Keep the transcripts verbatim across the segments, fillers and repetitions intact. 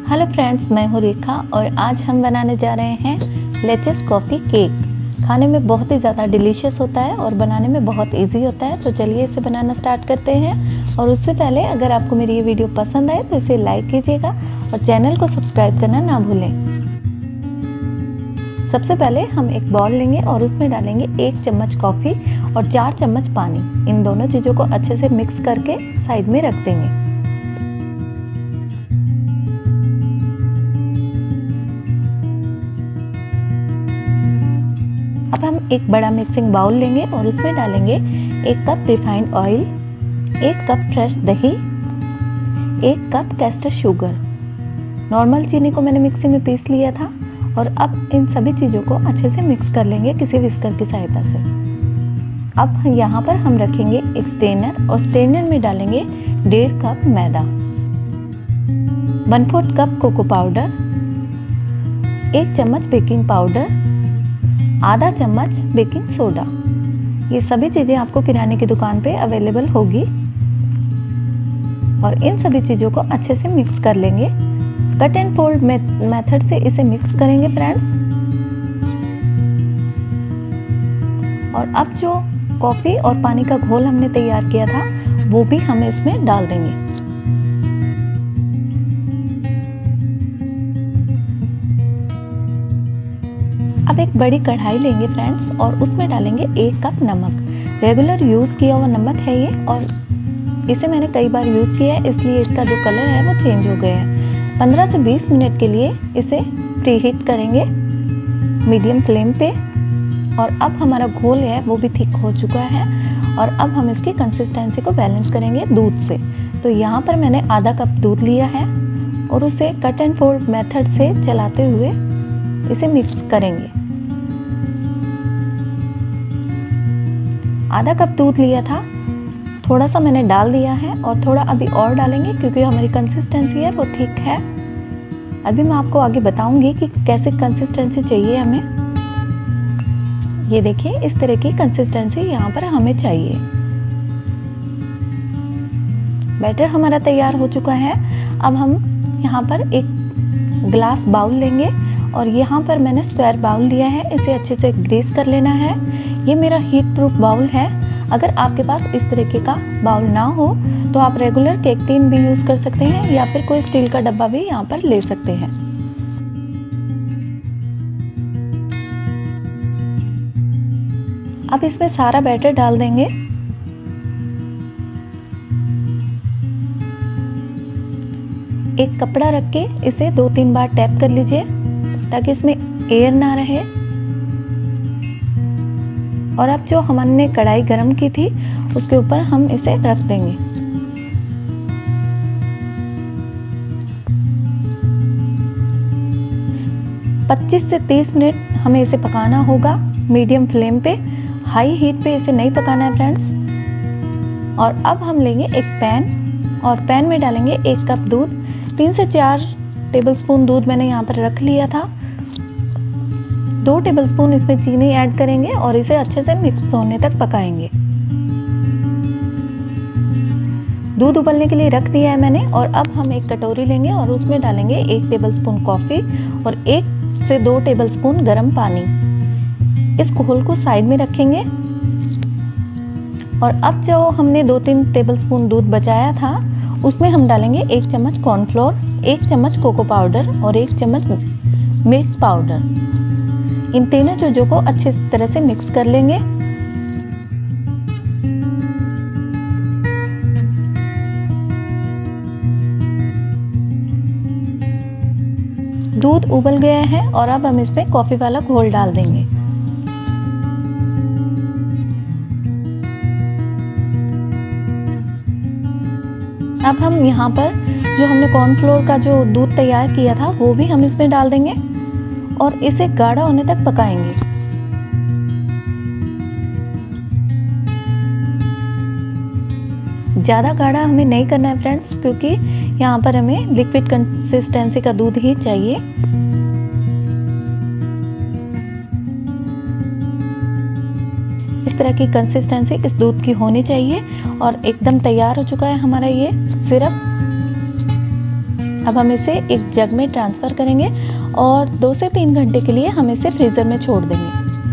Hello friends, मैं हूँ रेखा और आज हम बनाने जा रहे हैं लेचिस कॉफ़ी केक। खाने में बहुत ही ज़्यादा डिलीशियस होता है और बनाने में बहुत इजी होता है। तो चलिए इसे बनाना स्टार्ट करते हैं। और उससे पहले अगर आपको मेरी ये वीडियो पसंद आए तो इसे लाइक कीजिएगा और चैनल को सब्सक्राइब करना ना भूलें। सबसे पहले हम एक बाउल लेंगे और उसमें डालेंगे एक चम्मच कॉफ़ी और चार चम्मच पानी। इन दोनों चीज़ों को अच्छे से मिक्स करके साइड में रख देंगे। अब हम एक बड़ा मिक्सिंग बाउल लेंगे और उसमें डालेंगे एक कप रिफाइंड ऑयल, एक कप फ्रेश दही, एक कप कैस्टर शुगर। नॉर्मल चीनी को मैंने मिक्सी में पीस लिया था। और अब इन सभी चीज़ों को अच्छे से मिक्स कर लेंगे किसी विस्कर की सहायता से। अब यहाँ पर हम रखेंगे एक स्ट्रेनर और स्ट्रेनर में डालेंगे डेढ़ कप मैदा, one fourth cup cocoa powder, एक चम्मच बेकिंग पाउडर, आधा चम्मच बेकिंग सोडा। ये सभी चीज़ें आपको किराने की दुकान पे अवेलेबल होगी। और इन सभी चीज़ों को अच्छे से मिक्स कर लेंगे। कट एंड फोल्ड मेथड से इसे मिक्स करेंगे फ्रेंड्स। और अब जो कॉफ़ी और पानी का घोल हमने तैयार किया था वो भी हम इसमें डाल देंगे। अब एक बड़ी कढ़ाई लेंगे फ्रेंड्स और उसमें डालेंगे एक कप नमक। रेगुलर यूज़ किया हुआ नमक है ये और इसे मैंने कई बार यूज़ किया है, इसलिए इसका जो कलर है वो चेंज हो गया है। पंद्रह से बीस मिनट के लिए इसे प्रीहीट करेंगे मीडियम फ्लेम पे। और अब हमारा घोल है वो भी थिक हो चुका है। और अब हम इसकी कंसिस्टेंसी को बैलेंस करेंगे दूध से। तो यहाँ पर मैंने आधा कप दूध लिया है और उसे कट एंड फोल्ड मेथड से चलाते हुए इसे मिक्स करेंगे। आधा कप दूध लिया था, थोड़ा सा मैंने डाल दिया है और थोड़ा अभी और डालेंगे क्योंकि हमारी कंसिस्टेंसी है वो ठीक है। अभी मैं आपको आगे बताऊंगी कि कैसे कंसिस्टेंसी चाहिए हमें। ये देखिए, इस तरह की कंसिस्टेंसी यहाँ पर हमें चाहिए। बैटर हमारा तैयार हो चुका है। अब हम यहाँ पर एक ग्लास बाउल लेंगे और यहाँ पर मैंने स्क्वायर बाउल लिया है। इसे अच्छे से ग्रीस कर लेना है। ये मेरा हीट प्रूफ बाउल है। अगर आपके पास इस तरीके का बाउल ना हो तो आप रेगुलर केक टिन भी यूज़ कर सकते हैं या फिर कोई स्टील का डब्बा भी यहाँ पर ले सकते हैं। अब इसमें सारा बैटर डाल देंगे। एक कपड़ा रख के इसे दो तीन बार टैप कर लीजिए ताकि इसमें एयर ना रहे। और अब जो हमने कढ़ाई गरम की थी उसके ऊपर हम इसे रख देंगे। पच्चीस से तीस मिनट हमें इसे पकाना होगा मीडियम फ्लेम पे। हाई हीट पे इसे नहीं पकाना है फ्रेंड्स। और अब हम लेंगे एक पैन और पैन में डालेंगे एक कप दूध। तीन से चार टेबलस्पून दूध मैंने यहाँ पर रख लिया था। दो टेबलस्पून इसमें चीनी ऐड करेंगे और इसे अच्छे से मिक्स होने तक पकाएंगे। दूध उबलने के लिए रख दिया है मैंने। और अब हम एक कटोरी लेंगे और उसमें डालेंगे एक टेबलस्पून कॉफ़ी और एक से दो टेबलस्पून गर्म पानी। इस घोल को साइड में रखेंगे। और अब जो हमने दो तीन टेबलस्पून दूध बचाया था उसमें हम डालेंगे एक चम्मच कॉर्नफ्लोर, एक चम्मच कोको पाउडर और एक चम्मच मिल्क पाउडर। इन तीनों चीज़ों को अच्छी तरह से मिक्स कर लेंगे। दूध उबल गया है और अब हम इसमें कॉफ़ी वाला घोल डाल देंगे। अब हम यहाँ पर जो हमने कॉर्नफ्लोर का जो दूध तैयार किया था वो भी हम इसमें डाल देंगे और इसे गाढ़ा होने तक पकाएंगे। ज़्यादा गाढ़ा हमें नहीं करना है फ्रेंड्स क्योंकि यहाँ पर हमें लिक्विड कंसिस्टेंसी का दूध ही चाहिए। इस तरह की कंसिस्टेंसी इस दूध की होनी चाहिए। और एकदम तैयार हो चुका है हमारा ये सिरप। अब हम इसे एक जग में ट्रांसफ़र करेंगे और दो से तीन घंटे के लिए हम इसे फ्रीज़र में छोड़ देंगे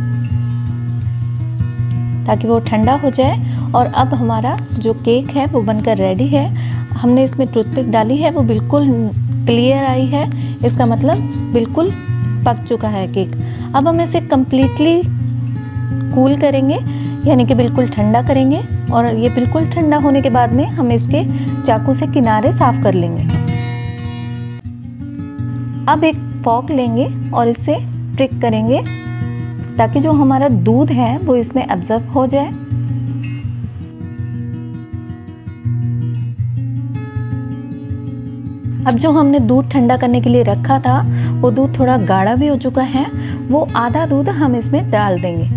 ताकि वो ठंडा हो जाए। और अब हमारा जो केक है वो बनकर रेडी है। हमने इसमें टूथपिक डाली है, वो बिल्कुल क्लियर आई है, इसका मतलब बिल्कुल पक चुका है केक। अब हम इसे कम्प्लीटली कूल करेंगे, यानी कि बिल्कुल ठंडा करेंगे। और ये बिल्कुल ठंडा होने के बाद में हम इसके चाकू से किनारे साफ कर लेंगे। अब एक फॉक लेंगे और इसे प्रिक करेंगे ताकि जो हमारा दूध है वो इसमें एब्जॉर्ब हो जाए। अब जो हमने दूध ठंडा करने के लिए रखा था वो दूध थोड़ा गाढ़ा भी हो चुका है, वो आधा दूध हम इसमें डाल देंगे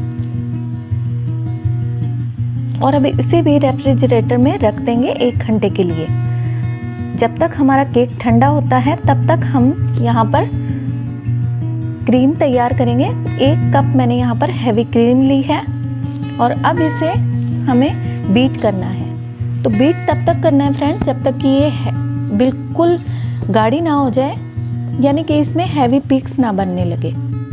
और अब इसे भी रेफ्रिजरेटर में रख देंगे एक घंटे के लिए। जब तक हमारा केक ठंडा होता है तब तक हम यहाँ पर क्रीम तैयार करेंगे। एक कप मैंने यहाँ पर हैवी क्रीम ली है और अब इसे हमें बीट करना है। तो बीट तब तक करना है फ्रेंड्स जब तक कि ये बिल्कुल गाढ़ी ना हो जाए, यानी कि इसमें हैवी पीक्स ना बनने लगे।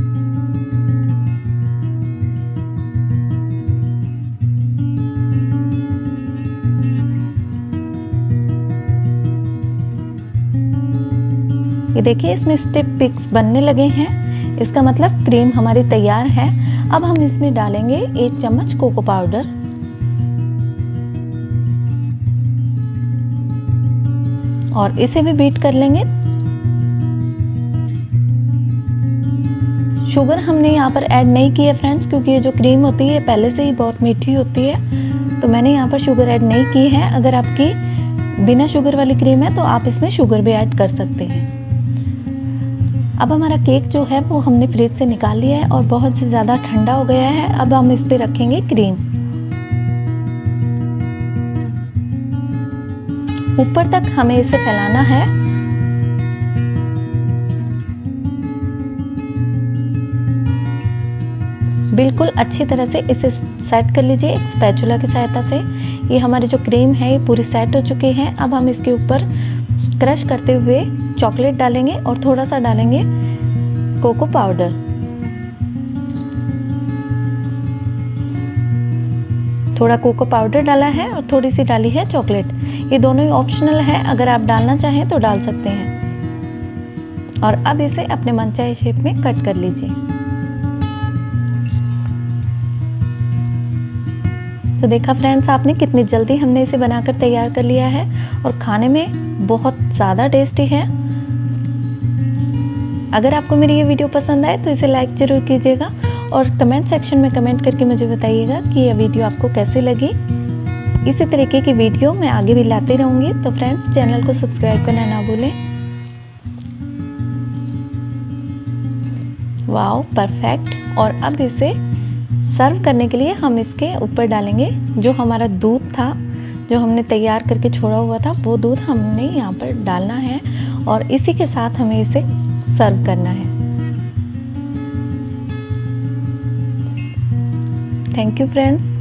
ये देखिए इसमें स्टिप पिक्स बनने लगे हैं, इसका मतलब क्रीम हमारी तैयार है। अब हम इसमें डालेंगे एक चम्मच कोको पाउडर और इसे भी बीट कर लेंगे। शुगर हमने यहाँ पर ऐड नहीं की है फ्रेंड्स, क्योंकि ये जो क्रीम होती है पहले से ही बहुत मीठी होती है, तो मैंने यहाँ पर शुगर ऐड नहीं की है। अगर आपकी बिना शुगर वाली क्रीम है तो आप इसमें शुगर भी ऐड कर सकते हैं। अब हमारा केक जो है वो हमने फ्रिज से निकाल लिया है और बहुत से ज़्यादा ठंडा हो गया है। अब हम इस पर रखेंगे क्रीम। ऊपर तक हमें इसे फैलाना है। बिल्कुल अच्छी तरह से इसे सेट कर लीजिए एक स्पैचुला की सहायता से। ये हमारी जो क्रीम है ये पूरी सेट हो चुकी है। अब हम इसके ऊपर क्रश करते हुए चॉकलेट डालेंगे और थोड़ा सा डालेंगे कोको पाउडर। थोड़ा कोको पाउडर डाला है और थोड़ी सी डाली है चॉकलेट। ये दोनों ही ऑप्शनल है, अगर आप डालना चाहें तो डाल सकते हैं। और अब इसे अपने मनचाहे शेप में कट कर लीजिए। तो देखा फ्रेंड्स आपने कितनी जल्दी हमने इसे बनाकर तैयार कर लिया है और खाने में बहुत ज़्यादा टेस्टी है। अगर आपको मेरी ये वीडियो पसंद आए तो इसे लाइक ज़रूर कीजिएगा और कमेंट सेक्शन में कमेंट करके मुझे बताइएगा कि यह वीडियो आपको कैसी लगी। इसी तरीके की वीडियो मैं आगे भी लाती रहूँगी, तो फ्रेंड्स चैनल को सब्सक्राइब करना ना भूलें। Wow perfect. और अब इसे सर्व करने के लिए हम इसके ऊपर डालेंगे जो हमारा दूध था, जो हमने तैयार करके छोड़ा हुआ था, वो दूध हमने यहाँ पर डालना है और इसी के साथ हमें इसे सर्व करना है। Thank you friends.